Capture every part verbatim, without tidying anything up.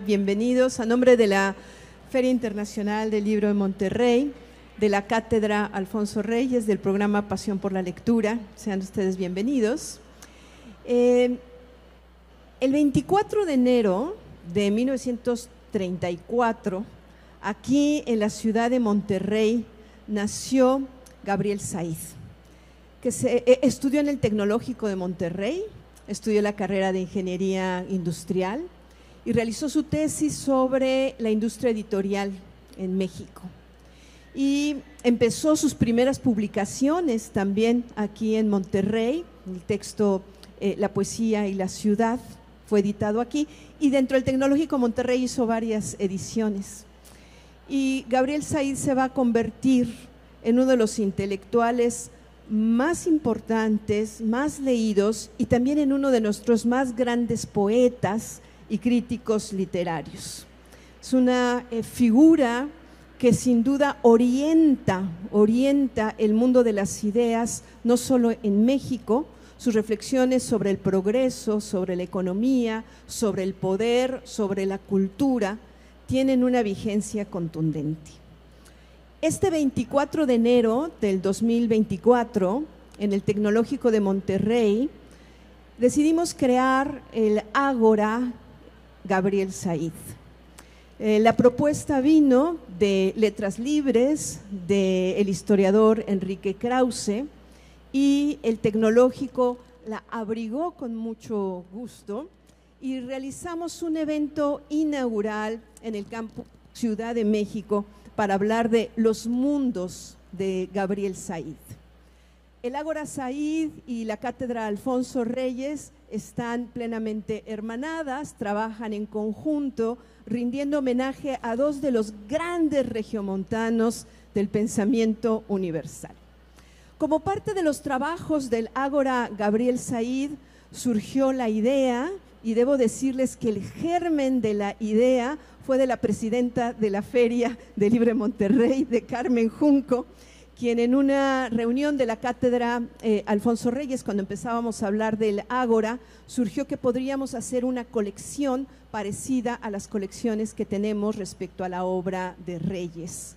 Bienvenidos a nombre de la Feria Internacional del Libro de Monterrey, de la Cátedra Alfonso Reyes, del programa Pasión por la Lectura. Sean ustedes bienvenidos. Eh, el veinticuatro de enero de mil novecientos treinta y cuatro, aquí en la ciudad de Monterrey, nació Gabriel Said, que se, eh, estudió en el Tecnológico de Monterrey, estudió la carrera de Ingeniería Industrial y realizó su tesis sobre la industria editorial en México. Y empezó sus primeras publicaciones también aquí en Monterrey, el texto eh, La poesía y la ciudad fue editado aquí, y dentro del Tecnológico Monterrey hizo varias ediciones. Y Gabriel Said se va a convertir en uno de los intelectuales más importantes, más leídos, y también en uno de nuestros más grandes poetas y críticos literarios. Es una eh, figura que sin duda orienta, orienta el mundo de las ideas, no solo en México. Sus reflexiones sobre el progreso, sobre la economía, sobre el poder, sobre la cultura, tienen una vigencia contundente. Este veinticuatro de enero del dos mil veinticuatro, en el Tecnológico de Monterrey, decidimos crear el Ágora Gabriel Said. Eh, la propuesta vino de Letras Libres, del historiador Enrique Krause, y el Tecnológico la abrigó con mucho gusto y realizamos un evento inaugural en el Campus Ciudad de México para hablar de los mundos de Gabriel Said. El Ágora Said y la Cátedra Alfonso Reyes están plenamente hermanadas, trabajan en conjunto, rindiendo homenaje a dos de los grandes regiomontanos del pensamiento universal. Como parte de los trabajos del Ágora Gabriel Said, surgió la idea, y debo decirles que el germen de la idea fue de la presidenta de la Feria del Libro de Monterrey, de Carmen Junco, quien en una reunión de la Cátedra eh, Alfonso Reyes, cuando empezábamos a hablar del Ágora, surgió que podríamos hacer una colección parecida a las colecciones que tenemos respecto a la obra de Reyes.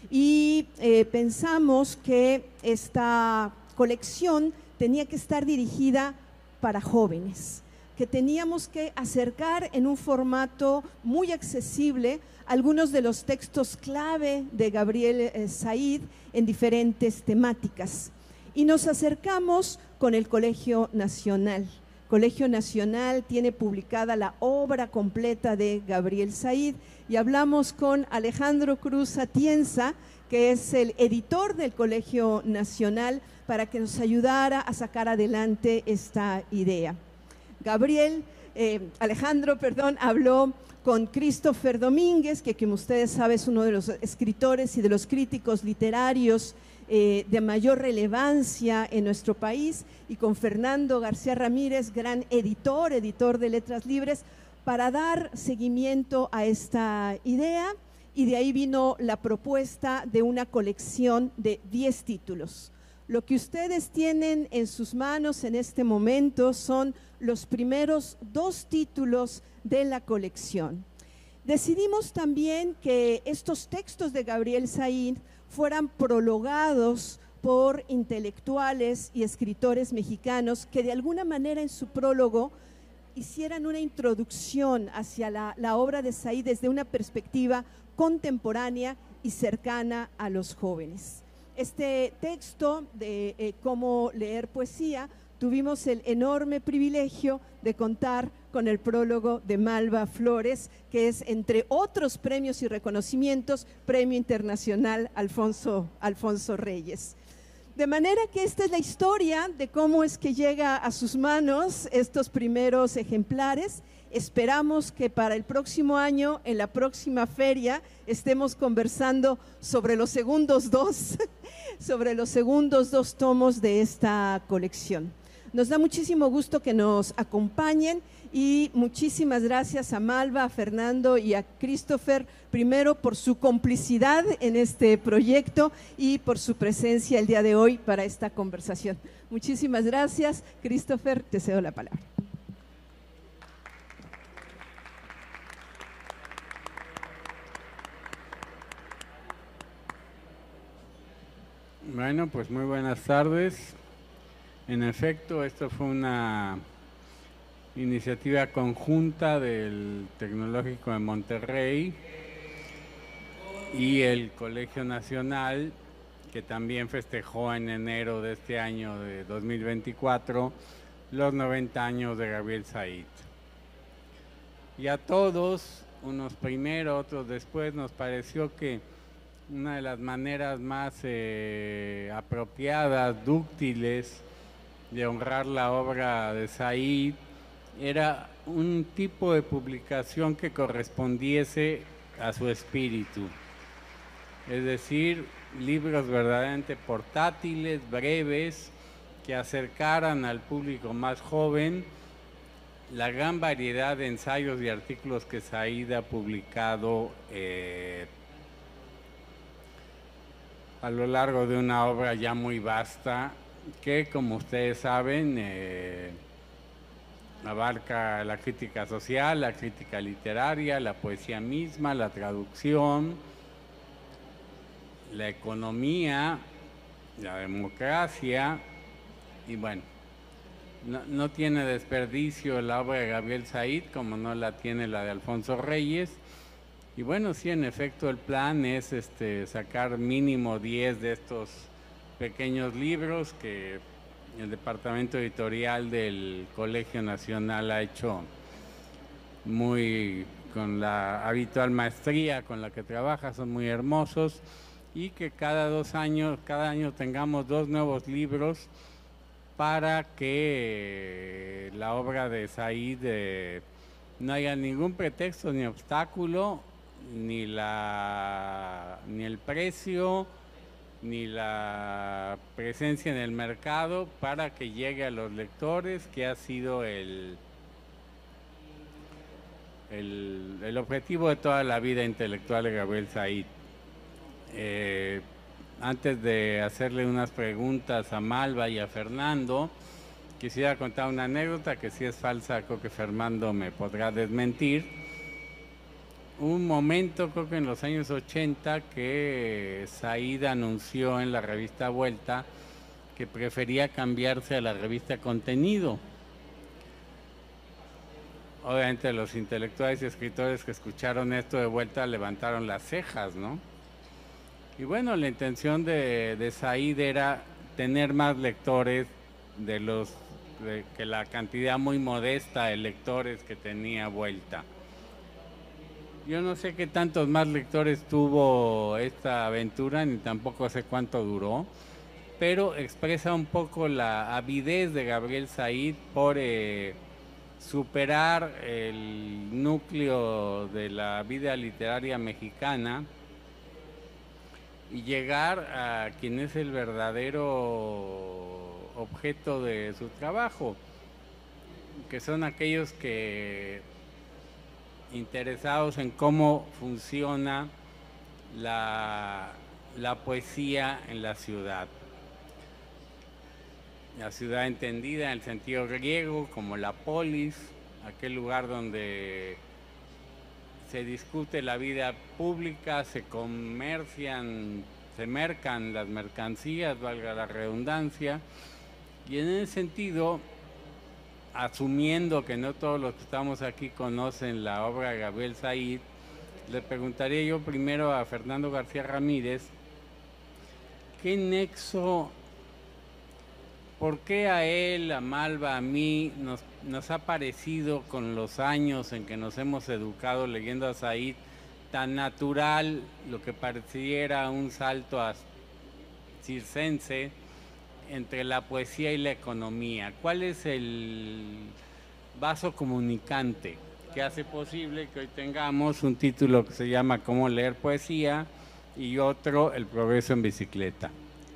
Y eh, pensamos que esta colección tenía que estar dirigida para jóvenes, que teníamos que acercar en un formato muy accesible algunos de los textos clave de Gabriel eh, Said en diferentes temáticas. Y nos acercamos con el Colegio Nacional. Colegio Nacional tiene publicada la obra completa de Gabriel Said y hablamos con Alejandro Cruz Atienza, que es el editor del Colegio Nacional, para que nos ayudara a sacar adelante esta idea. Gabriel, eh, Alejandro, perdón, habló con Christopher Domínguez, que como ustedes saben es uno de los escritores y de los críticos literarios eh, de mayor relevancia en nuestro país, y con Fernando García Ramírez, gran editor, editor de Letras Libres, para dar seguimiento a esta idea, y de ahí vino la propuesta de una colección de diez títulos. Lo que ustedes tienen en sus manos en este momento son los primeros dos títulos de la colección. Decidimos también que estos textos de Gabriel Said fueran prologados por intelectuales y escritores mexicanos que de alguna manera en su prólogo hicieran una introducción hacia la, la obra de Said desde una perspectiva contemporánea y cercana a los jóvenes. Este texto de eh, cómo leer poesía, tuvimos el enorme privilegio de contar con el prólogo de Malva Flores, que es, entre otros premios y reconocimientos, Premio Internacional Alfonso, Alfonso Reyes. De manera que esta es la historia de cómo es que llega a sus manos estos primeros ejemplares. Esperamos que para el próximo año, en la próxima feria, estemos conversando sobre los segundos dos, sobre los segundos dos tomos de esta colección. Nos da muchísimo gusto que nos acompañen y muchísimas gracias a Malva, a Fernando y a Christopher, primero por su complicidad en este proyecto y por su presencia el día de hoy para esta conversación. Muchísimas gracias. Christopher, te cedo la palabra. Bueno, pues muy buenas tardes. En efecto, esto fue una iniciativa conjunta del Tecnológico de Monterrey y el Colegio Nacional, que también festejó en enero de este año de dos mil veinticuatro los noventa años de Gabriel Said. Y a todos, unos primero, otros después, nos pareció que una de las maneras más eh, apropiadas, dúctiles, de honrar la obra de Said era un tipo de publicación que correspondiese a su espíritu. Es decir, libros verdaderamente portátiles, breves, que acercaran al público más joven la gran variedad de ensayos y artículos que Said ha publicado eh, a lo largo de una obra ya muy vasta, que como ustedes saben, eh, abarca la crítica social, la crítica literaria, la poesía misma, la traducción, la economía, la democracia, y bueno, no, no tiene desperdicio la obra de Gabriel Said, como no la tiene la de Alfonso Reyes. Y bueno, sí, en efecto, el plan es este, sacar mínimo diez de estos pequeños libros que el departamento editorial del Colegio Nacional ha hecho muy con la habitual maestría con la que trabaja, son muy hermosos, y que cada dos años, cada año tengamos dos nuevos libros para que la obra de Said eh, no haya ningún pretexto ni obstáculo, ni la ni el precio, ni la presencia en el mercado para que llegue a los lectores, que ha sido el, el, el objetivo de toda la vida intelectual de Gabriel Said. Eh, antes de hacerle unas preguntas a Malva y a Fernando, quisiera contar una anécdota que si es falsa, creo que Fernando me podrá desmentir. Un momento, creo que en los años ochenta, que Said anunció en la revista Vuelta que prefería cambiarse a la revista Contenido. Obviamente los intelectuales y escritores que escucharon esto de Vuelta levantaron las cejas, ¿no? Y bueno, la intención de, de Said era tener más lectores de los de, que la cantidad muy modesta de lectores que tenía Vuelta. Yo no sé qué tantos más lectores tuvo esta aventura, ni tampoco sé cuánto duró, pero expresa un poco la avidez de Gabriel Said por eh, superar el núcleo de la vida literaria mexicana y llegar a quien es el verdadero objeto de su trabajo, que son aquellos que interesados en cómo funciona la, la poesía en la ciudad. La ciudad entendida en el sentido griego como la polis, aquel lugar donde se discute la vida pública, se comercian, se mercan las mercancías, valga la redundancia, y en ese sentido, asumiendo que no todos los que estamos aquí conocen la obra de Gabriel Said, le preguntaría yo primero a Fernando García Ramírez, ¿qué nexo, por qué a él, a Malva, a mí, nos, nos ha parecido con los años en que nos hemos educado leyendo a Said tan natural lo que pareciera un salto a circense entre la poesía y la economía? ¿Cuál es el vaso comunicante que hace posible que hoy tengamos un título que se llama Cómo leer poesía y otro El progreso en bicicleta?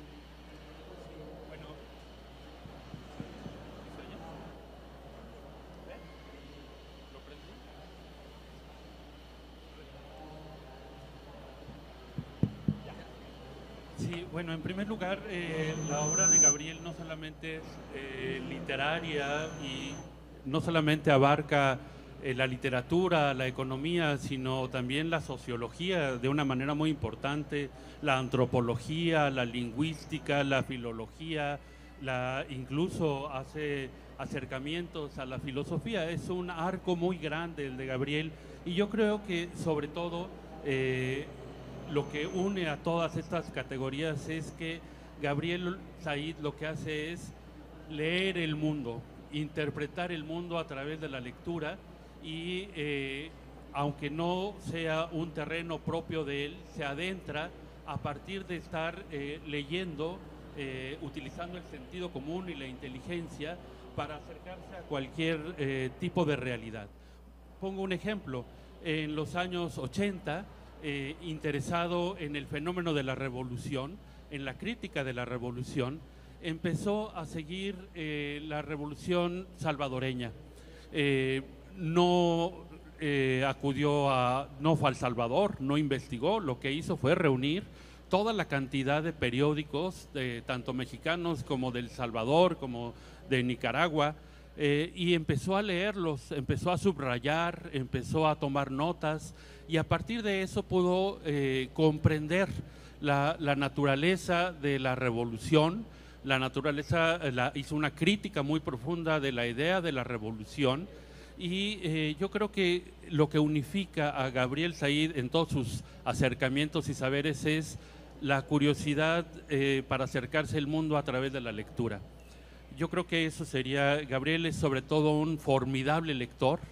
Sí, bueno, en primer lugar, eh, la obra de Gabriel no solamente es eh, literaria y no solamente abarca eh, la literatura, la economía, sino también la sociología de una manera muy importante, la antropología, la lingüística, la filología, la, incluso hace acercamientos a la filosofía. Es un arco muy grande el de Gabriel, y yo creo que sobre todo eh, lo que une a todas estas categorías es que Gabriel Said lo que hace es leer el mundo, interpretar el mundo a través de la lectura, y eh, aunque no sea un terreno propio de él, se adentra a partir de estar eh, leyendo, eh, utilizando el sentido común y la inteligencia para acercarse a cualquier eh, tipo de realidad. Pongo un ejemplo. En los años ochenta, eh, interesado en el fenómeno de la revolución, en la crítica de la revolución, empezó a seguir eh, la revolución salvadoreña. Eh, no eh, acudió a, no fue al Salvador, no investigó, lo que hizo fue reunir toda la cantidad de periódicos, de, tanto mexicanos como del Salvador, como de Nicaragua, eh, y empezó a leerlos, empezó a subrayar, empezó a tomar notas, y a partir de eso pudo eh, comprender la, la naturaleza de la revolución. La naturaleza, la, hizo una crítica muy profunda de la idea de la revolución, y eh, yo creo que lo que unifica a Gabriel Said en todos sus acercamientos y saberes es la curiosidad eh, para acercarse al mundo a través de la lectura. Yo creo que eso sería, Gabriel es sobre todo un formidable lector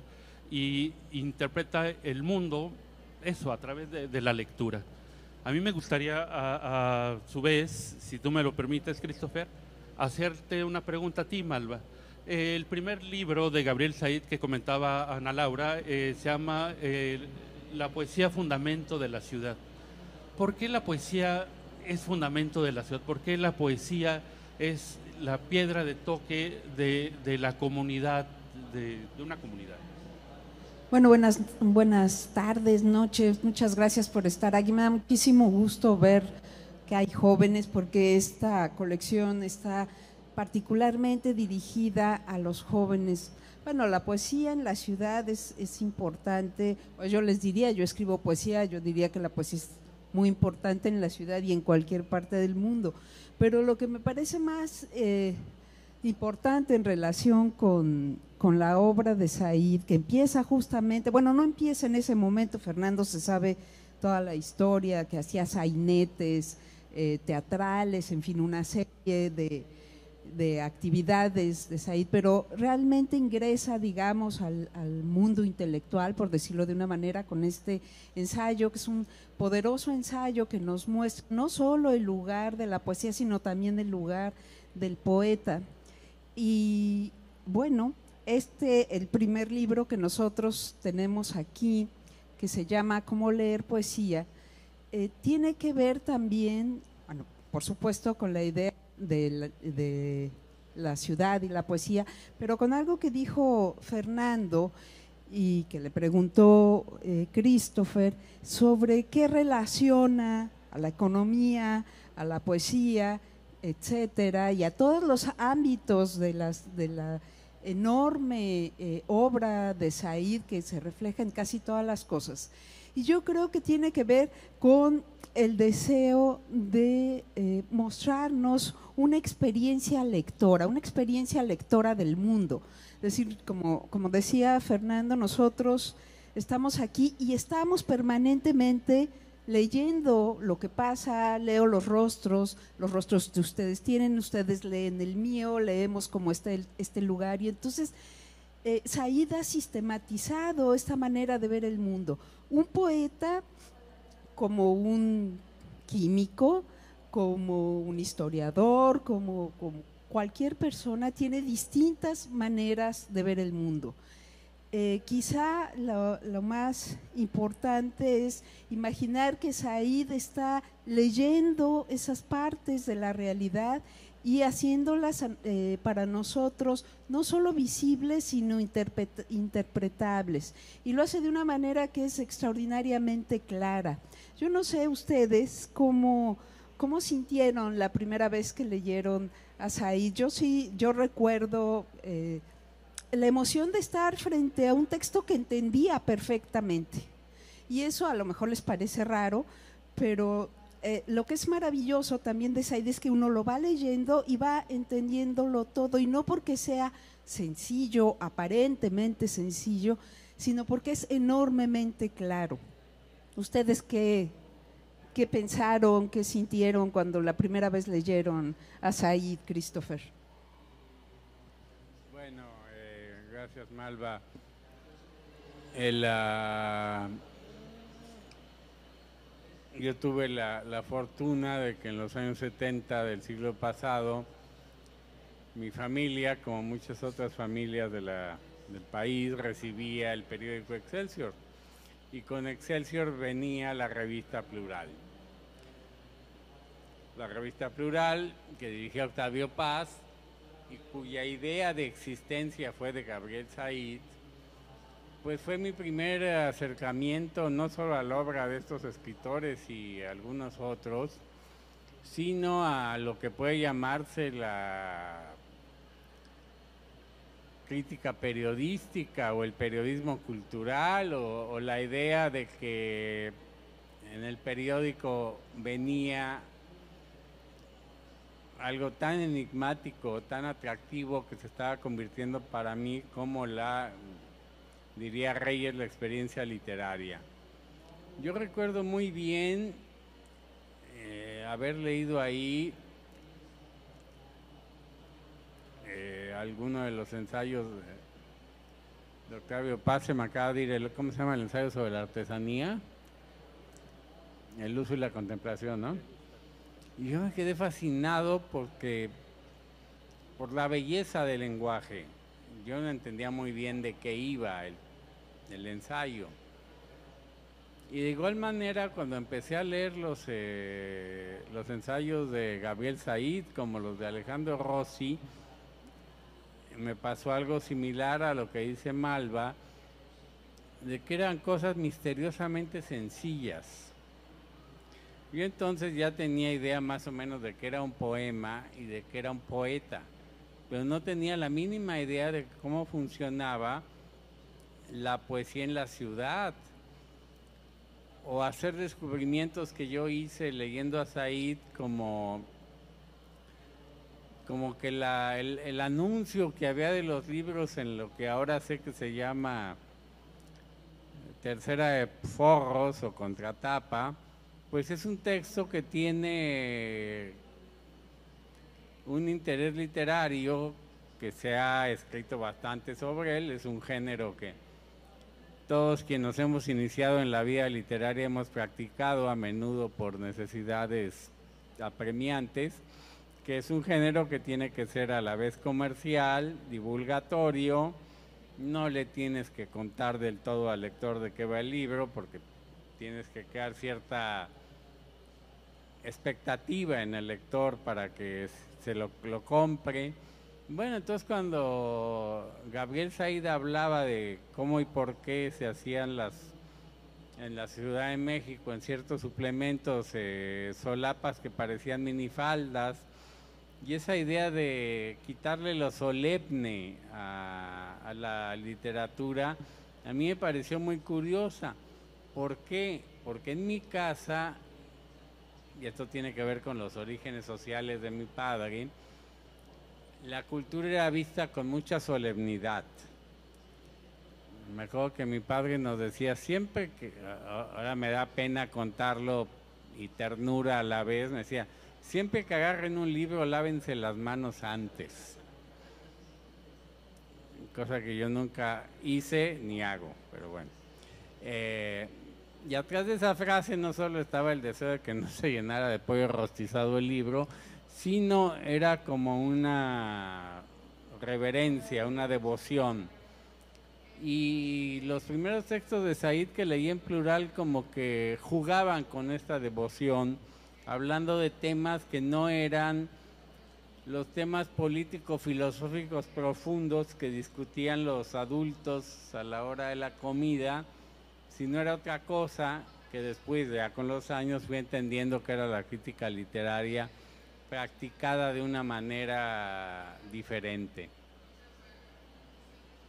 y interpreta el mundo, eso, a través de, de la lectura. A mí me gustaría, a, a su vez, si tú me lo permites, Christopher, hacerte una pregunta a ti, Malva. Eh, el primer libro de Gabriel Said que comentaba Ana Laura eh, se llama eh, La poesía fundamento de la ciudad. ¿Por qué la poesía es fundamento de la ciudad? ¿Por qué la poesía es la piedra de toque de, de la comunidad, de, de una comunidad? Bueno, buenas, buenas tardes, noches, muchas gracias por estar aquí. Me da muchísimo gusto ver que hay jóvenes, porque esta colección está particularmente dirigida a los jóvenes. Bueno, la poesía en la ciudad es, es importante, pues yo les diría, yo escribo poesía, yo diría que la poesía es muy importante en la ciudad y en cualquier parte del mundo, pero lo que me parece más eh, importante en relación con, con la obra de Said, que empieza justamente, bueno, no empieza en ese momento, Fernando se sabe toda la historia, que hacía sainetes eh, teatrales, en fin, una serie de, de actividades de Said, pero realmente ingresa, digamos, al, al mundo intelectual, por decirlo de una manera, con este ensayo, que es un poderoso ensayo que nos muestra no solo el lugar de la poesía, sino también el lugar del poeta. Y bueno, este, el primer libro que nosotros tenemos aquí, que se llama Cómo leer poesía, eh, tiene que ver también, bueno, por supuesto con la idea de la, de la ciudad y la poesía, pero con algo que dijo Fernando y que le preguntó eh, Christopher sobre qué relaciona a la economía, a la poesía, etcétera, y a todos los ámbitos de, las, de la enorme eh, obra de Said, que se refleja en casi todas las cosas. Y yo creo que tiene que ver con el deseo de eh, mostrarnos una experiencia lectora, una experiencia lectora del mundo. Es decir, como, como decía Fernando, nosotros estamos aquí y estamos permanentemente leyendo lo que pasa, leo los rostros, los rostros que ustedes tienen, ustedes leen el mío, leemos cómo está el, este lugar, y entonces eh, Said ha sistematizado esta manera de ver el mundo. Un poeta como un químico, como un historiador, como, como cualquier persona, tiene distintas maneras de ver el mundo. Eh, quizá lo, lo más importante es imaginar que Said está leyendo esas partes de la realidad y haciéndolas eh, para nosotros no solo visibles, sino interpret, interpretables, y lo hace de una manera que es extraordinariamente clara. Yo no sé ustedes cómo, cómo sintieron la primera vez que leyeron a Said. Yo sí, yo recuerdo… Eh, la emoción de estar frente a un texto que entendía perfectamente. Y eso a lo mejor les parece raro, pero eh, lo que es maravilloso también de Said es que uno lo va leyendo y va entendiéndolo todo, y no porque sea sencillo, aparentemente sencillo, sino porque es enormemente claro. ¿Ustedes qué, qué pensaron, qué sintieron cuando la primera vez leyeron a Said, Christopher? Bueno, eh, gracias Malva. El, uh, yo tuve la, la fortuna de que en los años setenta del siglo pasado, mi familia, como muchas otras familias de la, del país, recibía el periódico Excelsior, y con Excelsior venía la revista Plural. La revista Plural, que dirigía Octavio Paz, y cuya idea de existencia fue de Gabriel Said, pues fue mi primer acercamiento no solo a la obra de estos escritores y algunos otros, sino a lo que puede llamarse la crítica periodística o el periodismo cultural, o, o la idea de que en el periódico venía algo tan enigmático, tan atractivo, que se estaba convirtiendo para mí como la, diría Reyes, la experiencia literaria. Yo recuerdo muy bien eh, haber leído ahí eh, alguno de los ensayos de, de Octavio Paz. Se me acaba de ir, el, ¿cómo se llama el ensayo sobre la artesanía? El uso y la contemplación, ¿no? Y yo me quedé fascinado porque, por la belleza del lenguaje. Yo no entendía muy bien de qué iba el, el ensayo. Y de igual manera, cuando empecé a leer los, eh, los ensayos de Gabriel Said, como los de Alejandro Rossi, me pasó algo similar a lo que dice Malva, de que eran cosas misteriosamente sencillas. Yo entonces ya tenía idea más o menos de que era un poema y de que era un poeta, pero no tenía la mínima idea de cómo funcionaba la poesía en la ciudad, o hacer descubrimientos que yo hice leyendo a Said, como, como que la, el, el anuncio que había de los libros en lo que ahora sé que se llama Tercera de Forros o Contratapa, pues es un texto que tiene un interés literario, que se ha escrito bastante sobre él. Es un género que todos quienes nos hemos iniciado en la vida literaria hemos practicado a menudo por necesidades apremiantes, que es un género que tiene que ser a la vez comercial, divulgatorio. No le tienes que contar del todo al lector de qué va el libro, porque tienes que crear cierta expectativa en el lector para que se lo, lo compre. Bueno, entonces cuando Gabriel Said hablaba de cómo y por qué se hacían las en la Ciudad de México, en ciertos suplementos, eh, solapas que parecían minifaldas, y esa idea de quitarle lo solemne a, a la literatura, a mí me pareció muy curiosa. ¿Por qué? Porque en mi casa, y esto tiene que ver con los orígenes sociales de mi padre, la cultura era vista con mucha solemnidad. Me acuerdo que mi padre nos decía siempre, que ahora me da pena contarlo y ternura a la vez, me decía, siempre que agarren un libro, lávense las manos antes. Cosa que yo nunca hice ni hago, pero bueno. Eh, y atrás de esa frase no solo estaba el deseo de que no se llenara de pollo rostizado el libro, sino era como una reverencia, una devoción. Y los primeros textos de Said que leí en Plural como que jugaban con esta devoción, hablando de temas que no eran los temas político-filosóficos profundos que discutían los adultos a la hora de la comida, sino era otra cosa que después, ya con los años, fui entendiendo que era la crítica literaria practicada de una manera diferente.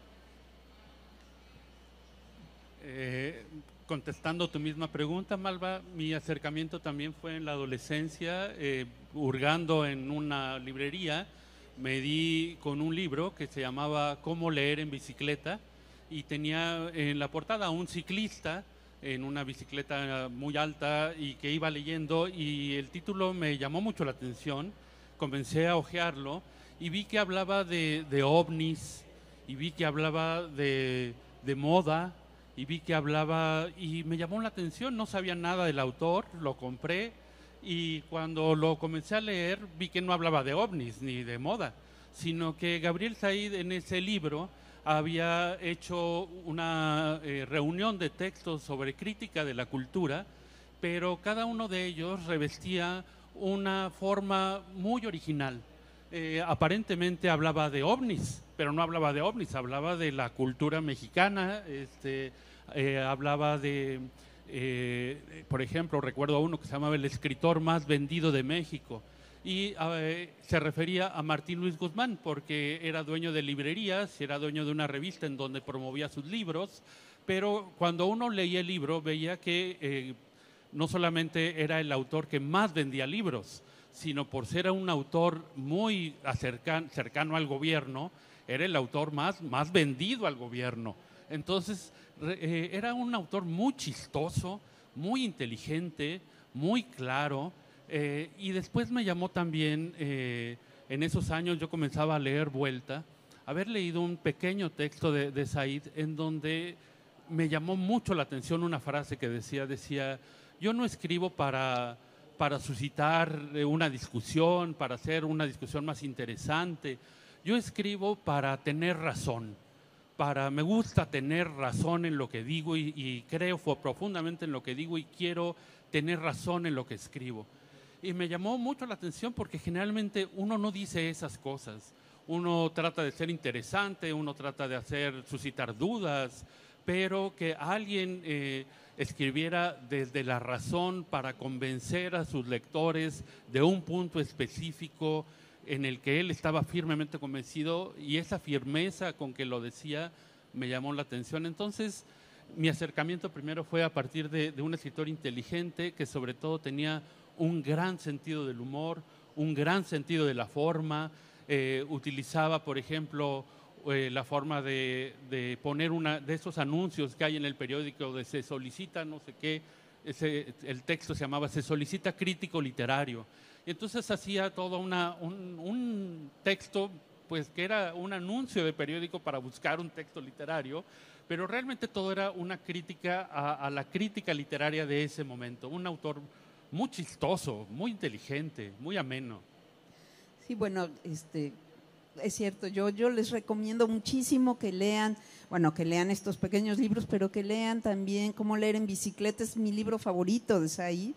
contestando tu misma pregunta, Malva, mi acercamiento también fue en la adolescencia, eh, hurgando en una librería, me di con un libro que se llamaba Cómo leer en bicicleta y tenía en la portada a un ciclista en una bicicleta muy alta y que iba leyendo, y el título me llamó mucho la atención. Comencé a hojearlo y vi que hablaba de, de ovnis, y vi que hablaba de, de moda, y vi que hablaba, y me llamó la atención, no sabía nada del autor, lo compré, y cuando lo comencé a leer vi que no hablaba de ovnis ni de moda, sino que Gabriel Said en ese libro había hecho una eh, reunión de textos sobre crítica de la cultura, pero cada uno de ellos revestía una forma muy original. Eh, aparentemente hablaba de ovnis, pero no hablaba de ovnis, hablaba de la cultura mexicana, este, eh, hablaba de, eh, por ejemplo, recuerdo a uno que se llamaba El escritor más vendido de México, y eh, se refería a Martín Luis Guzmán porque era dueño de librerías, era dueño de una revista en donde promovía sus libros, pero cuando uno leía el libro veía que eh, no solamente era el autor que más vendía libros, sino por ser un autor muy acercan, cercano al gobierno, era el autor más, más vendido al gobierno. Entonces, eh, era un autor muy chistoso, muy inteligente, muy claro, eh, y después me llamó también, eh, en esos años yo comenzaba a leer Vuelta, haber leído un pequeño texto de, de Said en donde me llamó mucho la atención una frase que decía, decía, yo no escribo para, para suscitar una discusión, para hacer una discusión más interesante, yo escribo para tener razón. Para, me gusta tener razón en lo que digo y, y creo profundamente en lo que digo y quiero tener razón en lo que escribo. Y me llamó mucho la atención porque generalmente uno no dice esas cosas. Uno trata de ser interesante, uno trata de hacer, suscitar dudas, pero que alguien eh, escribiera desde la razón para convencer a sus lectores de un punto específico en el que él estaba firmemente convencido, y esa firmeza con que lo decía me llamó la atención. Entonces, mi acercamiento primero fue a partir de, de un escritor inteligente que sobre todo tenía un gran sentido del humor, un gran sentido de la forma, eh, utilizaba, por ejemplo, eh, la forma de, de poner una de esos anuncios que hay en el periódico de se solicita no sé qué, ese, el texto se llamaba Se solicita crítico literario. Y entonces hacía todo una, un, un texto, pues que era un anuncio de periódico para buscar un texto literario, pero realmente todo era una crítica a, a la crítica literaria de ese momento. Un autor muy chistoso, muy inteligente, muy ameno. Sí, bueno, este, es cierto, yo, yo les recomiendo muchísimo que lean, bueno, que lean estos pequeños libros, pero que lean también Cómo leer en bicicleta, es mi libro favorito de Said.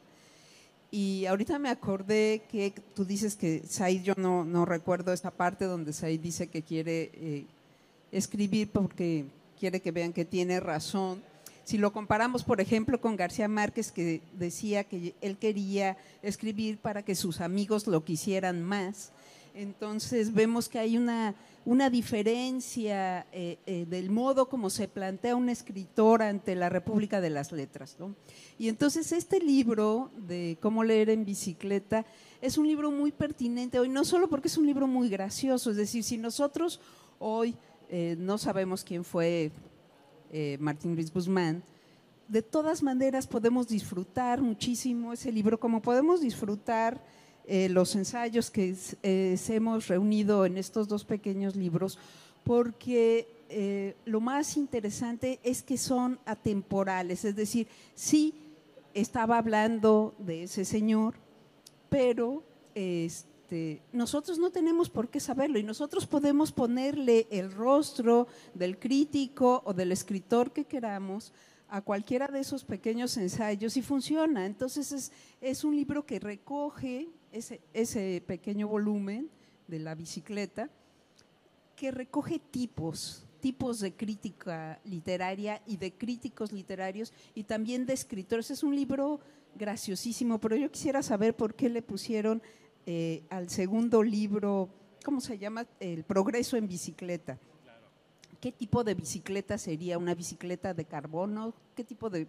Y ahorita me acordé que tú dices que Said, yo no, no recuerdo esa parte donde Said dice que quiere eh, escribir porque quiere que vean que tiene razón. Si lo comparamos, por ejemplo, con García Márquez, que decía que él quería escribir para que sus amigos lo quisieran más, entonces vemos que hay una, una diferencia eh, eh, del modo como se plantea un escritor ante la República de las Letras, ¿no? Y entonces este libro de Cómo leer en bicicleta es un libro muy pertinente hoy, no solo porque es un libro muy gracioso, es decir, si nosotros hoy eh, no sabemos quién fue eh, Martín Luis Guzmán, de todas maneras podemos disfrutar muchísimo ese libro, como podemos disfrutar Eh, los ensayos que eh, hemos reunido en estos dos pequeños libros, porque eh, lo más interesante es que son atemporales, es decir, sí estaba hablando de ese señor, pero este, nosotros no tenemos por qué saberlo y nosotros podemos ponerle el rostro del crítico o del escritor que queramos a cualquiera de esos pequeños ensayos y funciona. Entonces es, es un libro que recoge ese, ese pequeño volumen de la bicicleta, que recoge tipos, tipos de crítica literaria y de críticos literarios y también de escritores. Es un libro graciosísimo, pero yo quisiera saber por qué le pusieron eh, al segundo libro, ¿cómo se llama? El Progreso en bicicleta. ¿Qué tipo de bicicleta sería? ¿Una bicicleta de carbono? ¿Qué tipo de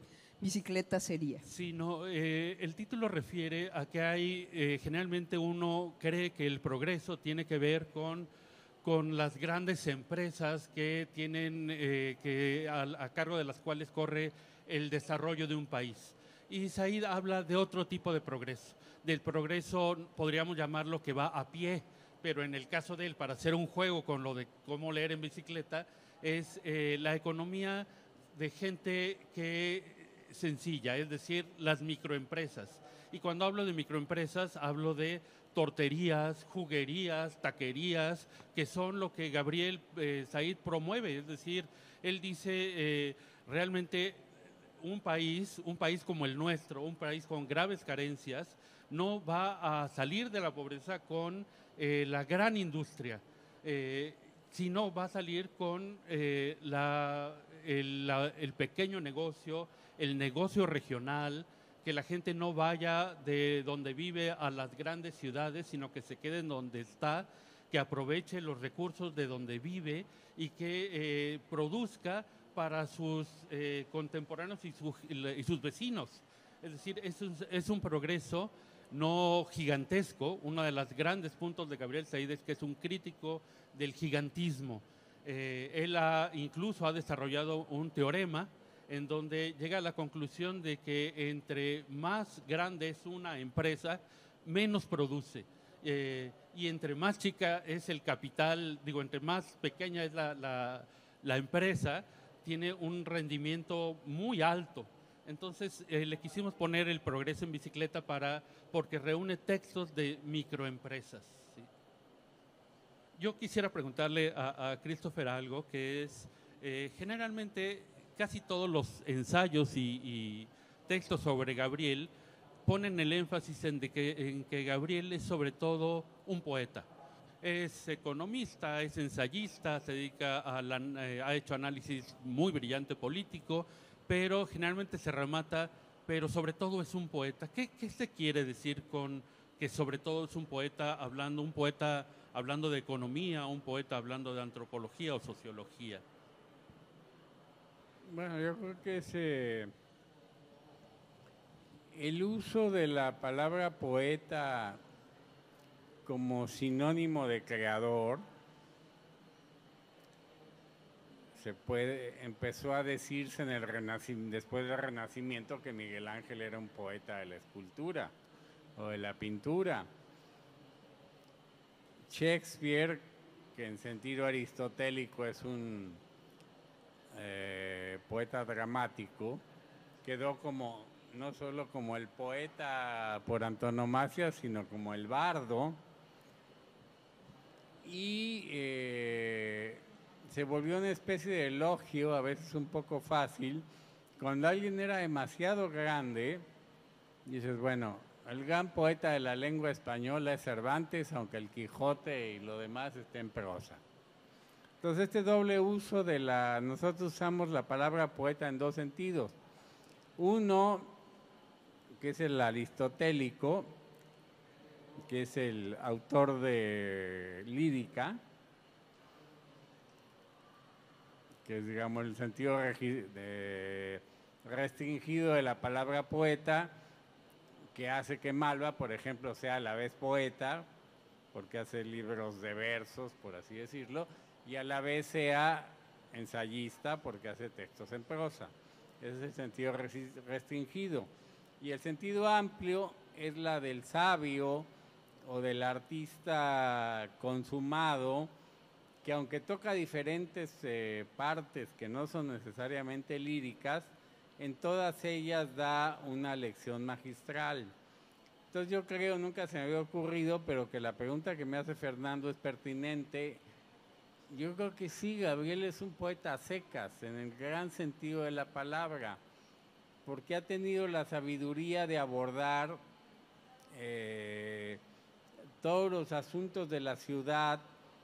bicicleta sería. Sí, no, eh, el título refiere a que hay, eh, generalmente uno cree que el progreso tiene que ver con, con las grandes empresas que tienen, eh, que a, a cargo de las cuales corre el desarrollo de un país. Y Said habla de otro tipo de progreso, del progreso, podríamos llamarlo, que va a pie, pero en el caso de él, para hacer un juego con lo de cómo leer en bicicleta, es eh, la economía de gente que sencilla, es decir, las microempresas. Y cuando hablo de microempresas, hablo de torterías, juguerías, taquerías, que son lo que Gabriel eh, Said promueve. Es decir, él dice eh, realmente un país, un país como el nuestro, un país con graves carencias, no va a salir de la pobreza con eh, la gran industria. Eh, sino va a salir con eh, la, el, la, el pequeño negocio, el negocio regional, que la gente no vaya de donde vive a las grandes ciudades, sino que se quede en donde está, que aproveche los recursos de donde vive y que eh, produzca para sus eh, contemporáneos y, su, y sus vecinos. Es decir, es un, es un progreso no gigantesco. Uno de los grandes puntos de Gabriel Said es que es un crítico del gigantismo. Eh, él ha, incluso ha desarrollado un teorema en donde llega a la conclusión de que entre más grande es una empresa, menos produce. Eh, y entre más chica es el capital, digo, entre más pequeña es la, la, la empresa, tiene un rendimiento muy alto. Entonces eh, le quisimos poner el progreso en bicicleta para, porque reúne textos de microempresas. ¿Sí? Yo quisiera preguntarle a, a Christopher algo, que es, eh, generalmente casi todos los ensayos y, y textos sobre Gabriel ponen el énfasis en, de que, en que Gabriel es sobre todo un poeta. Es economista, es ensayista, se dedica a la, eh, ha hecho análisis muy brillante político, pero generalmente se remata, pero sobre todo es un poeta. ¿Qué, qué se quiere decir con que sobre todo es un poeta hablando, un poeta hablando de economía, un poeta hablando de antropología o sociología? Bueno, yo creo que es eh, el uso de la palabra poeta como sinónimo de creador. Se puede, empezó a decirse en el renacimiento, después del Renacimiento, que Miguel Ángel era un poeta de la escultura o de la pintura. Shakespeare, que en sentido aristotélico es un eh, poeta dramático, quedó como no solo como el poeta por antonomasia, sino como el bardo. Y eh, se volvió una especie de elogio, a veces un poco fácil. Cuando alguien era demasiado grande, dices, bueno, el gran poeta de la lengua española es Cervantes, aunque el Quijote y lo demás esté en prosa. Entonces este doble uso de la... Nosotros usamos la palabra poeta en dos sentidos. Uno, que es el aristotélico, que es el autor de lírica, que es, digamos, el sentido de restringido de la palabra poeta, que hace que Malva, por ejemplo, sea a la vez poeta, porque hace libros de versos, por así decirlo, y a la vez sea ensayista, porque hace textos en prosa. Ese es el sentido restringido. Y el sentido amplio es la del sabio o del artista consumado, que aunque toca diferentes eh, partes que no son necesariamente líricas, en todas ellas da una lección magistral. Entonces yo creo, nunca se me había ocurrido, pero que la pregunta que me hace Fernando es pertinente. Yo creo que sí, Gabriel es un poeta a secas, en el gran sentido de la palabra, porque ha tenido la sabiduría de abordar eh, todos los asuntos de la ciudad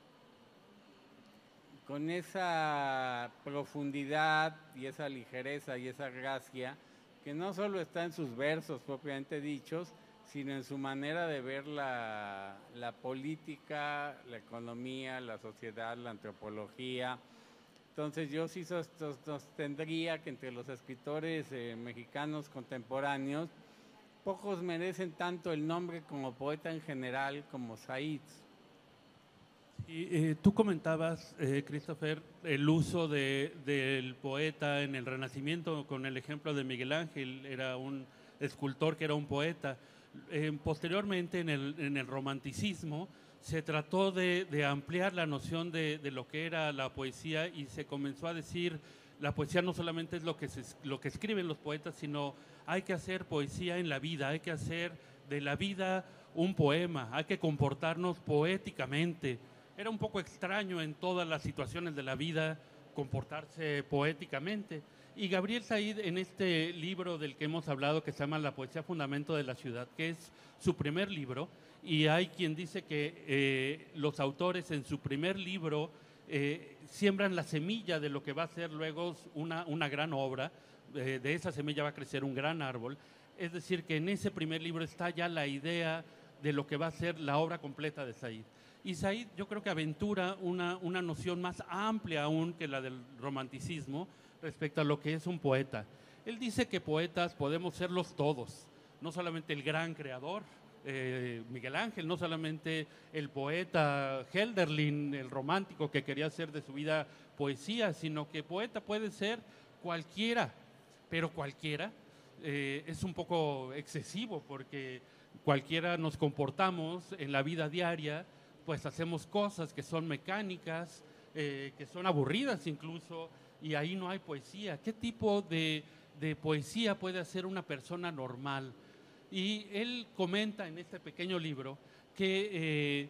con esa profundidad y esa ligereza y esa gracia que no solo está en sus versos propiamente dichos, sino en su manera de ver la, la política, la economía, la sociedad, la antropología. Entonces yo sí sostendría que entre los escritores eh, mexicanos contemporáneos, pocos merecen tanto el nombre como poeta en general como Said. Y, eh, tú comentabas, eh, Christopher, el uso de, del poeta en el Renacimiento con el ejemplo de Miguel Ángel, era un escultor que era un poeta. Eh, posteriormente, en el, en el romanticismo, se trató de, de ampliar la noción de, de lo que era la poesía y se comenzó a decir, la poesía no solamente es lo que, se, lo que escriben los poetas, sino hay que hacer poesía en la vida, hay que hacer de la vida un poema, hay que comportarnos poéticamente. Era un poco extraño en todas las situaciones de la vida comportarse poéticamente. Y Gabriel Said, en este libro del que hemos hablado, que se llama La poesía fundamento de la ciudad, que es su primer libro, y hay quien dice que eh, los autores en su primer libro eh, siembran la semilla de lo que va a ser luego una, una gran obra, eh, de esa semilla va a crecer un gran árbol, es decir, que en ese primer libro está ya la idea de lo que va a ser la obra completa de Said. Y Said yo creo que aventura una, una noción más amplia aún que la del romanticismo respecto a lo que es un poeta. Él dice que poetas podemos serlos todos, no solamente el gran creador, eh, Miguel Ángel, no solamente el poeta Hölderlin, el romántico que quería hacer de su vida poesía, sino que poeta puede ser cualquiera, pero cualquiera eh, es un poco excesivo porque cualquiera nos comportamos en la vida diaria, pues hacemos cosas que son mecánicas, eh, que son aburridas incluso, y ahí no hay poesía. ¿Qué tipo de, de poesía puede hacer una persona normal? Y él comenta en este pequeño libro que eh,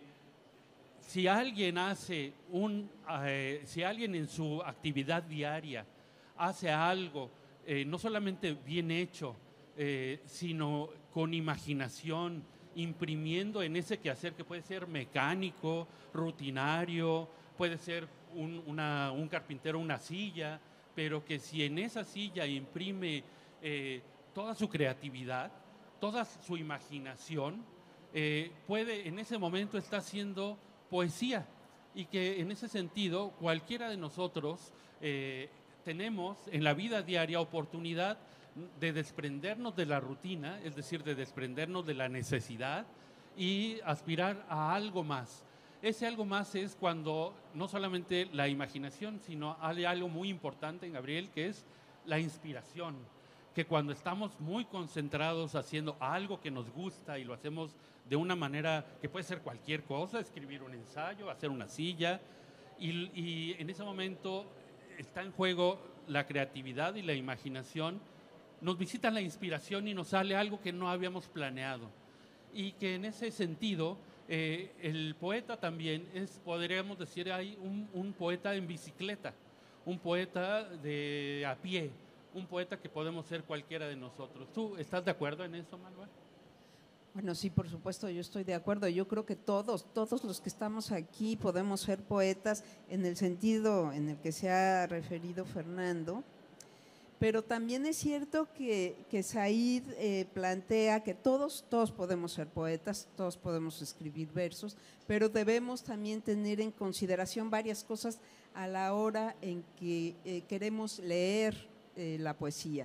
si alguien hace un, eh, si alguien en su actividad diaria hace algo, eh, no solamente bien hecho, eh, sino con imaginación, imprimiendo en ese quehacer que puede ser mecánico, rutinario, puede ser un, una, un carpintero una silla, pero que si en esa silla imprime eh, toda su creatividad, toda su imaginación, eh, puede en ese momento está haciendo poesía, y que en ese sentido cualquiera de nosotros eh, tenemos en la vida diaria oportunidad de desprendernos de la rutina, es decir, de desprendernos de la necesidad y aspirar a algo más. Ese algo más es cuando no solamente la imaginación, sino hay algo muy importante en Gabriel, que es la inspiración, que cuando estamos muy concentrados haciendo algo que nos gusta y lo hacemos de una manera que puede ser cualquier cosa, escribir un ensayo, hacer una silla, y, y en ese momento está en juego la creatividad y la imaginación, nos visita la inspiración y nos sale algo que no habíamos planeado. Y que en ese sentido, eh, el poeta también es, podríamos decir, hay un, un poeta en bicicleta, un poeta de a pie, un poeta que podemos ser cualquiera de nosotros. ¿Tú estás de acuerdo en eso, Manuel? Bueno, sí, por supuesto, yo estoy de acuerdo. Yo creo que todos, todos los que estamos aquí podemos ser poetas en el sentido en el que se ha referido Fernando. Pero también es cierto que, que Said eh, plantea que todos, todos podemos ser poetas, todos podemos escribir versos, pero debemos también tener en consideración varias cosas a la hora en que eh, queremos leer eh, la poesía.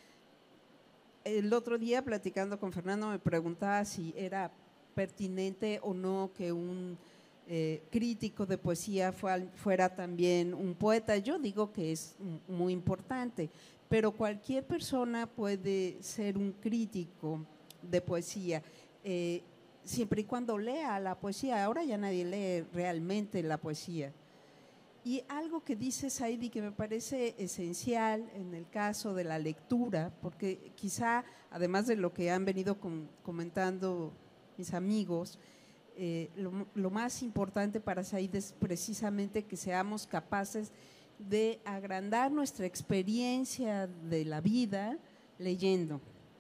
El otro día, platicando con Fernando, me preguntaba si era pertinente o no que un eh, crítico de poesía fuera, fuera también un poeta. Yo digo que es muy importante, pero cualquier persona puede ser un crítico de poesía, eh, siempre y cuando lea la poesía. Ahora ya nadie lee realmente la poesía. Y algo que dice Said y que me parece esencial en el caso de la lectura, porque quizá, además de lo que han venido com comentando mis amigos, eh, lo, lo más importante para Said es precisamente que seamos capaces de agrandar nuestra experiencia de la vida leyendo.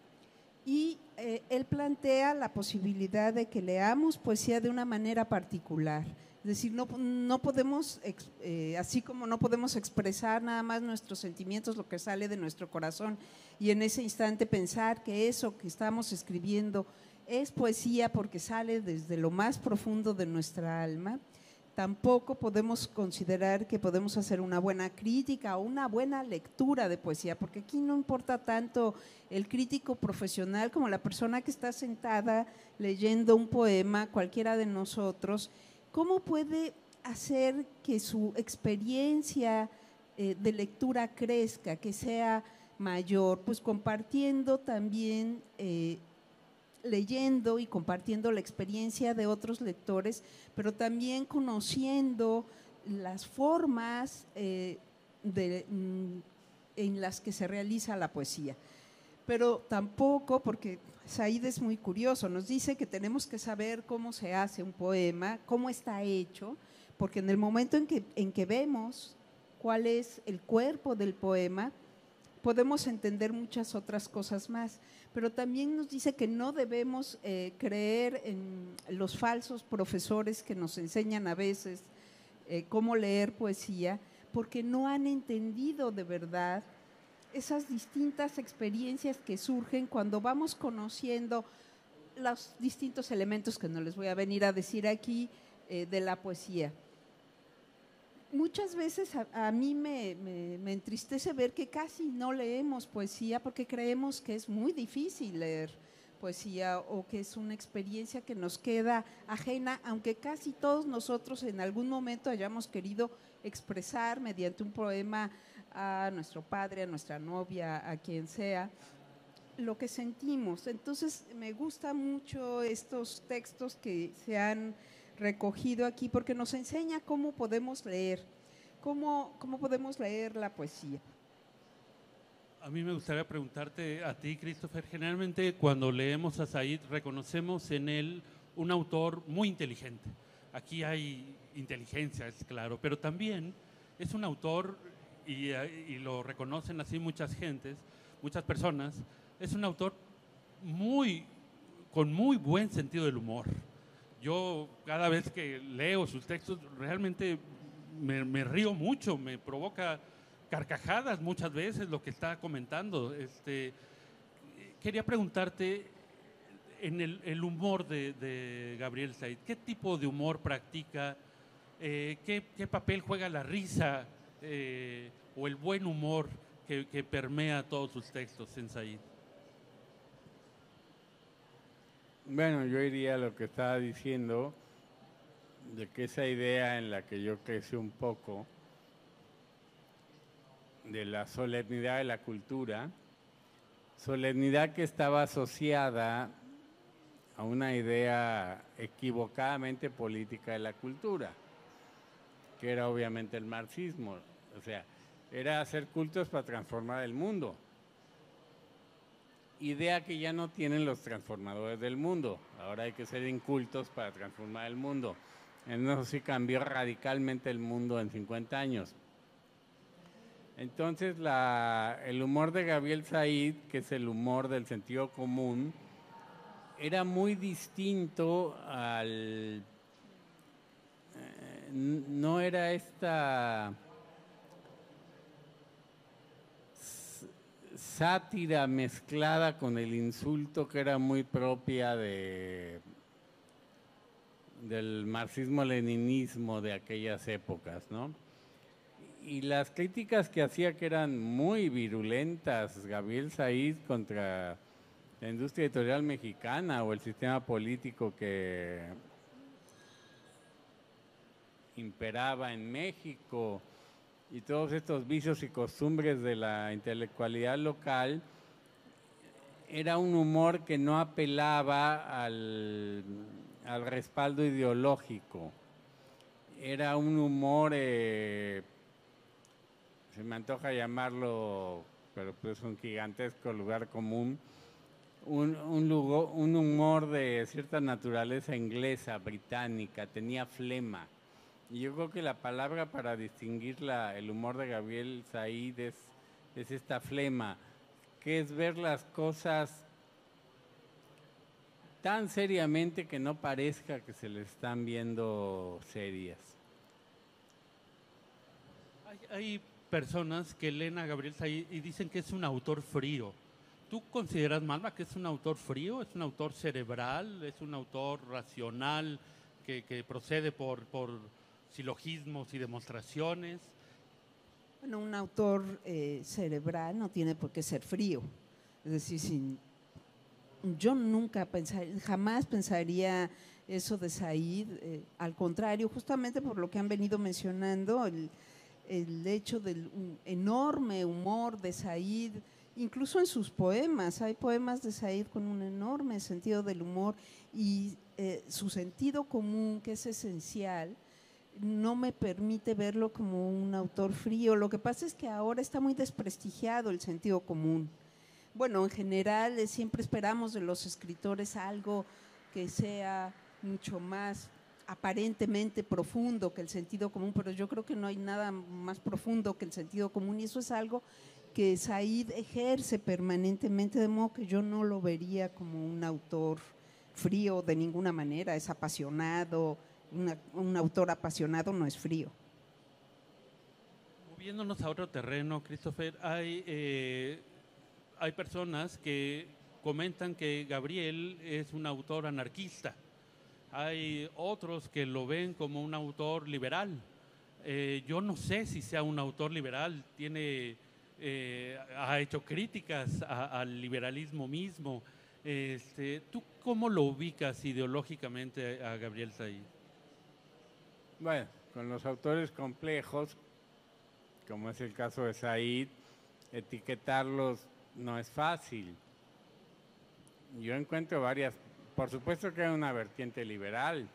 Y eh, él plantea la posibilidad de que leamos poesía de una manera particular. Es decir, no, no podemos, eh, así como no podemos expresar nada más nuestros sentimientos, lo que sale de nuestro corazón, y en ese instante pensar que eso que estamos escribiendo es poesía porque sale desde lo más profundo de nuestra alma, tampoco podemos considerar que podemos hacer una buena crítica o una buena lectura de poesía, porque aquí no importa tanto el crítico profesional como la persona que está sentada leyendo un poema, cualquiera de nosotros, cómo puede hacer que su experiencia eh, de lectura crezca, que sea mayor, pues compartiendo también eh, leyendo y compartiendo la experiencia de otros lectores, pero también conociendo las formas eh, de, mm, en las que se realiza la poesía. Pero tampoco, porque Said es muy curioso, nos dice que tenemos que saber cómo se hace un poema, cómo está hecho, porque en el momento en que, en que vemos cuál es el cuerpo del poema, podemos entender muchas otras cosas más, pero también nos dice que no debemos eh, creer en los falsos profesores que nos enseñan a veces eh, cómo leer poesía, porque no han entendido de verdad esas distintas experiencias que surgen cuando vamos conociendo los distintos elementos que no les voy a venir a decir aquí eh, de la poesía. Muchas veces a, a mí me, me, me entristece ver que casi no leemos poesía porque creemos que es muy difícil leer poesía o que es una experiencia que nos queda ajena, aunque casi todos nosotros en algún momento hayamos querido expresar mediante un poema a nuestro padre, a nuestra novia, a quien sea, lo que sentimos. Entonces me gustan mucho estos textos que se han recogido aquí porque nos enseña cómo podemos leer, cómo, cómo podemos leer la poesía. A mí me gustaría preguntarte a ti, Christopher, generalmente cuando leemos a Said reconocemos en él un autor muy inteligente. Aquí hay inteligencia, es claro, pero también es un autor, y, y lo reconocen así muchas gentes, muchas personas, es un autor muy, con muy buen sentido del humor. Yo cada vez que leo sus textos realmente me, me río mucho, me provoca carcajadas muchas veces lo que está comentando. Este, quería preguntarte en el, el humor de, de Gabriel Said, ¿qué tipo de humor practica? Eh, ¿qué, ¿Qué papel juega la risa eh, o el buen humor que, que permea todos sus textos en Said? Bueno, yo iría a lo que estaba diciendo, de que esa idea en la que yo crecí un poco, de la solemnidad de la cultura, solemnidad que estaba asociada a una idea equivocadamente política de la cultura, que era obviamente el marxismo, o sea, era hacer cultos para transformar el mundo. Idea que ya no tienen los transformadores del mundo. Ahora hay que ser incultos para transformar el mundo. En eso sí cambió radicalmente el mundo en cincuenta años. Entonces, la, el humor de Gabriel Said, que es el humor del sentido común, era muy distinto al... Eh, no era esta... sátira mezclada con el insulto que era muy propia de, del marxismo-leninismo de aquellas épocas, ¿no? Y las críticas que hacía, que eran muy virulentas, Gabriel Said contra la industria editorial mexicana o el sistema político que imperaba en México, y todos estos vicios y costumbres de la intelectualidad local, era un humor que no apelaba al, al respaldo ideológico. Era un humor, eh, se me antoja llamarlo, pero pues es un gigantesco lugar común, un, un, lugar, un humor de cierta naturaleza inglesa, británica, tenía flema. Y yo creo que la palabra para distinguir la, el humor de Gabriel Said es, es esta flema, que es ver las cosas tan seriamente que no parezca que se le están viendo serias. Hay, hay personas que leen a Gabriel Said y dicen que es un autor frío. ¿Tú consideras, Malva, que es un autor frío? ¿Es un autor cerebral? ¿Es un autor racional que, que procede por... por silogismos y demostraciones. Bueno, un autor eh, cerebral no tiene por qué ser frío. Es decir, sin, yo nunca pensaría, jamás pensaría eso de Said, eh, al contrario, justamente por lo que han venido mencionando, el, el hecho del un enorme humor de Said, incluso en sus poemas, hay poemas de Said con un enorme sentido del humor y eh, su sentido común, que es esencial, no me permite verlo como un autor frío. Lo que pasa es que ahora está muy desprestigiado el sentido común. Bueno, en general eh, siempre esperamos de los escritores algo que sea mucho más aparentemente profundo que el sentido común, pero yo creo que no hay nada más profundo que el sentido común y eso es algo que Said ejerce permanentemente, de modo que yo no lo vería como un autor frío de ninguna manera, es apasionado. Una, un autor apasionado no es frío. Moviéndonos a otro terreno, Christopher, hay, eh, hay personas que comentan que Gabriel es un autor anarquista. Hay otros que lo ven como un autor liberal. Eh, yo no sé si sea un autor liberal, tiene, eh, ha hecho críticas a, al liberalismo mismo. Este, ¿tú cómo lo ubicas ideológicamente a Gabriel Said? Bueno, con los autores complejos, como es el caso de Said, etiquetarlos no es fácil. Yo encuentro varias, por supuesto que hay una vertiente liberal,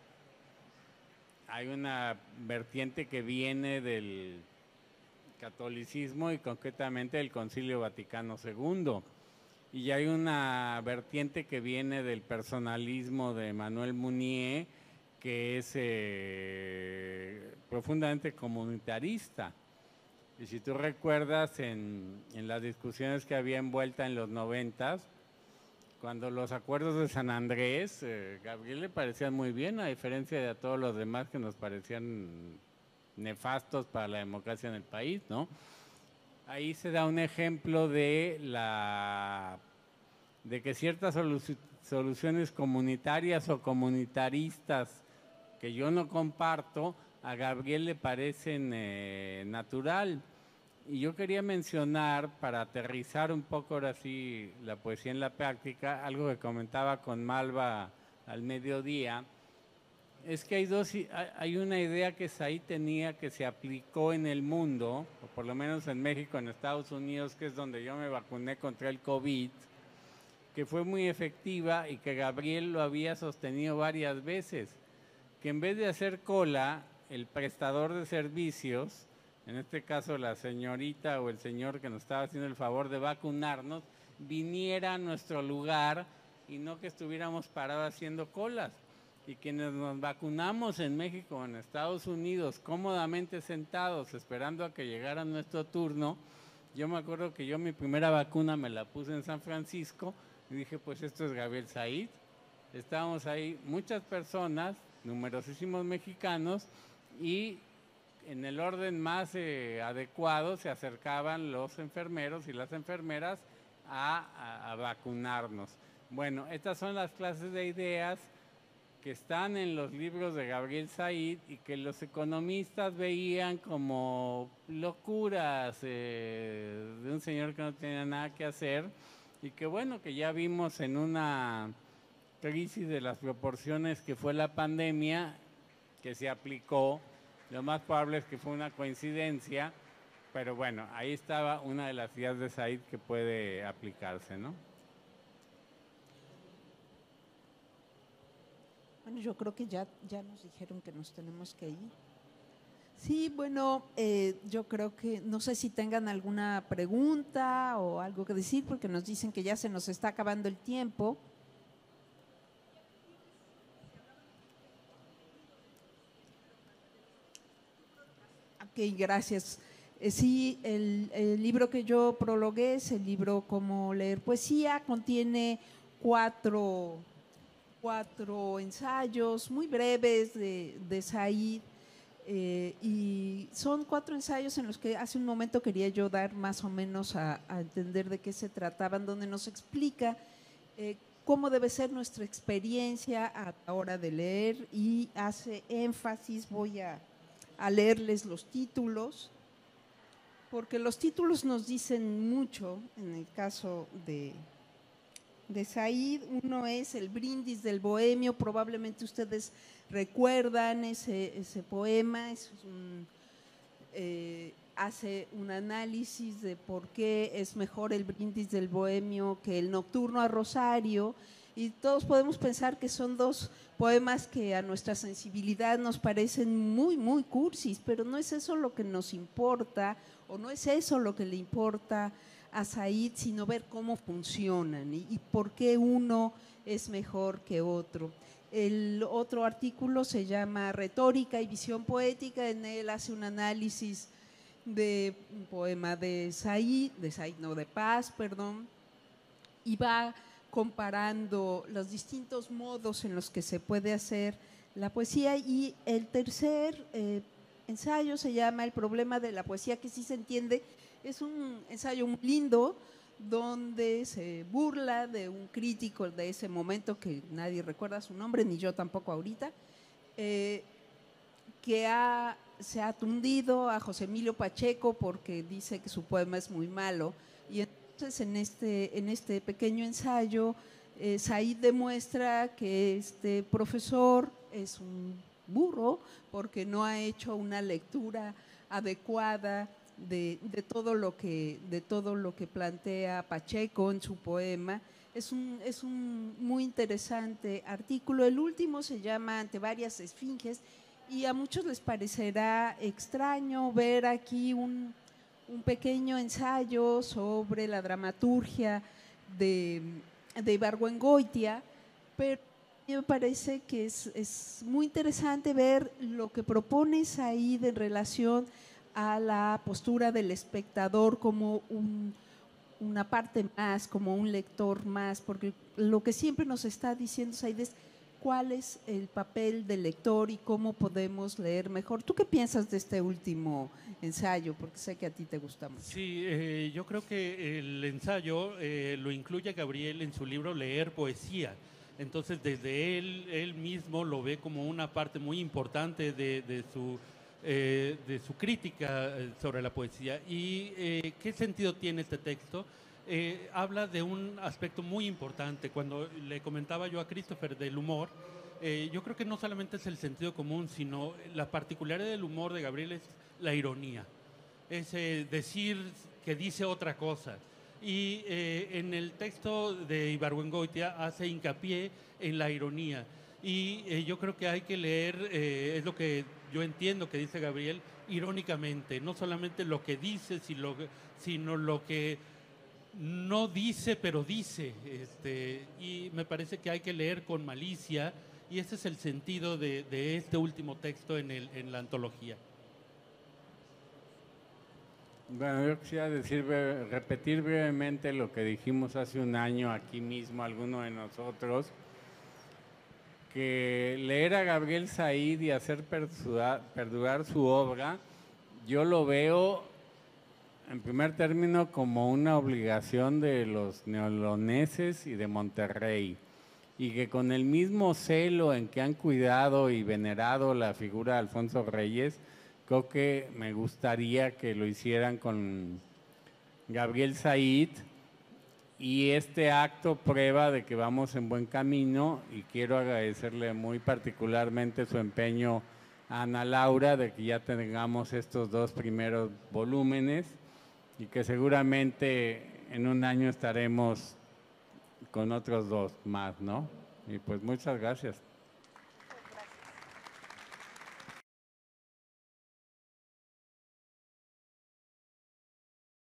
hay una vertiente que viene del catolicismo y concretamente del Concilio Vaticano segundo, y hay una vertiente que viene del personalismo de Emmanuel Mounier, que es eh, profundamente comunitarista. Y si tú recuerdas en, en las discusiones que había envuelta en los noventas, cuando los acuerdos de San Andrés, eh, Gabriel le parecían muy bien, a diferencia de a todos los demás que nos parecían nefastos para la democracia en el país, ¿no? Ahí se da un ejemplo de la de que ciertas solu- soluciones comunitarias o comunitaristas que yo no comparto, a Gabriel le parecen eh, natural. Y yo quería mencionar, para aterrizar un poco ahora sí la poesía en la práctica, algo que comentaba con Malva al mediodía, es que hay, dos, hay una idea que Said tenía que se aplicó en el mundo, o por lo menos en México, en Estados Unidos, que es donde yo me vacuné contra el COVID, que fue muy efectiva y que Gabriel lo había sostenido varias veces, que en vez de hacer cola, el prestador de servicios, en este caso la señorita o el señor que nos estaba haciendo el favor de vacunarnos, viniera a nuestro lugar y no que estuviéramos parados haciendo colas. Y quienes nos vacunamos en México o en Estados Unidos, cómodamente sentados, esperando a que llegara nuestro turno, yo me acuerdo que yo mi primera vacuna me la puse en San Francisco y dije, pues esto es Gabriel Said. Estábamos ahí muchas personas, numerosísimos mexicanos, y en el orden más eh, adecuado se acercaban los enfermeros y las enfermeras a, a, a vacunarnos. Bueno, estas son las clases de ideas que están en los libros de Gabriel Said y que los economistas veían como locuras eh, de un señor que no tenía nada que hacer y que bueno, que ya vimos en una crisis de las proporciones que fue la pandemia, que se aplicó. Lo más probable es que fue una coincidencia, pero bueno, ahí estaba una de las ideas de Said que puede aplicarse, ¿no? Bueno, yo creo que ya, ya nos dijeron que nos tenemos que ir. Sí, bueno, eh, yo creo que, no sé si tengan alguna pregunta o algo que decir, porque nos dicen que ya se nos está acabando el tiempo. Ok, gracias. Eh, sí, el, el libro que yo prologué es el libro Cómo leer poesía, contiene cuatro, cuatro ensayos muy breves de, de Said, eh, y son cuatro ensayos en los que hace un momento quería yo dar más o menos a, a entender de qué se trataban, donde nos explica eh, cómo debe ser nuestra experiencia a la hora de leer y hace énfasis, voy a a leerles los títulos, porque los títulos nos dicen mucho. En el caso de, de Said, uno es El brindis del bohemio, probablemente ustedes recuerdan ese, ese poema, es un, eh, hace un análisis de por qué es mejor el brindis del bohemio que el nocturno a Rosario, y todos podemos pensar que son dos poemas que a nuestra sensibilidad nos parecen muy, muy cursis, pero no es eso lo que nos importa, o no es eso lo que le importa a Said, sino ver cómo funcionan y, y por qué uno es mejor que otro. El otro artículo se llama Retórica y visión poética, en él hace un análisis de un poema de Said, de Said no, de Paz, perdón, y va comparando los distintos modos en los que se puede hacer la poesía. Y el tercer eh, ensayo se llama El problema de la poesía, que sí se entiende, es un ensayo muy lindo, donde se burla de un crítico de ese momento, que nadie recuerda su nombre, ni yo tampoco ahorita, eh, que ha, se ha tundido a José Emilio Pacheco porque dice que su poema es muy malo. Y entonces en este, en este pequeño ensayo, eh, Said demuestra que este profesor es un burro porque no ha hecho una lectura adecuada De, de, todo lo que, de todo lo que plantea Pacheco en su poema. Es un, es un muy interesante artículo. El último se llama Ante varias esfinges, y a muchos les parecerá extraño ver aquí un, un pequeño ensayo sobre la dramaturgia de, de Ibargüengoitia, pero a mí me parece que es, es muy interesante ver lo que propones ahí en relación a la postura del espectador como un, una parte más, como un lector más, porque lo que siempre nos está diciendo Said es cuál es el papel del lector y cómo podemos leer mejor. ¿Tú qué piensas de este último ensayo? Porque sé que a ti te gusta mucho. Sí, eh, yo creo que el ensayo eh, lo incluye Gabriel en su libro Leer Poesía. Entonces, desde él, él mismo lo ve como una parte muy importante de, de su... Eh, de su crítica sobre la poesía. ¿Y eh, qué sentido tiene este texto? Eh, habla de un aspecto muy importante. Cuando le comentaba yo a Christopher del humor, eh, yo creo que no solamente es el sentido común, sino la particularidad del humor de Gabriel es la ironía, es eh, decir que dice otra cosa. Y eh, en el texto de Ibargüengoitia hace hincapié en la ironía. Y eh, yo creo que hay que leer, eh, es lo que yo entiendo que dice Gabriel, irónicamente, no solamente lo que dice, sino, sino lo que no dice, pero dice. Este, y me parece que hay que leer con malicia, y ese es el sentido de, de este último texto en, el, en la antología. Bueno, yo quisiera decir, repetir brevemente lo que dijimos hace un año aquí mismo, alguno de nosotros, que leer a Gabriel Said y hacer perdurar, perdurar su obra, yo lo veo en primer término como una obligación de los neoloneses y de Monterrey, y que con el mismo celo en que han cuidado y venerado la figura de Alfonso Reyes, creo que me gustaría que lo hicieran con Gabriel Said. Y este acto prueba de que vamos en buen camino, y quiero agradecerle muy particularmente su empeño a Ana Laura de que ya tengamos estos dos primeros volúmenes, y que seguramente en un año estaremos con otros dos más, ¿no? Y pues muchas gracias.